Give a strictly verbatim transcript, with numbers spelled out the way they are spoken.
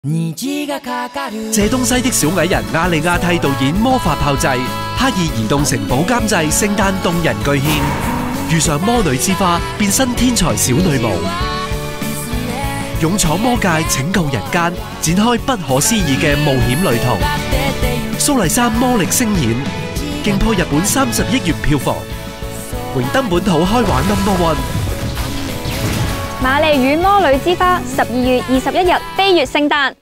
借東西的小矮人亞利亞蒂導演魔法炮製，哈爾移動城堡監製聖誕動人巨獻，遇上魔女之花變身天才小女巫，勇闖魔界拯救人間，展開不可思議嘅冒險旅途。蘇麗珊魔力聲演，勁破日本三十億元票房，榮登本土開畫 number one。 瑪麗與魔女之花，十二月二十一日飛越聖誕。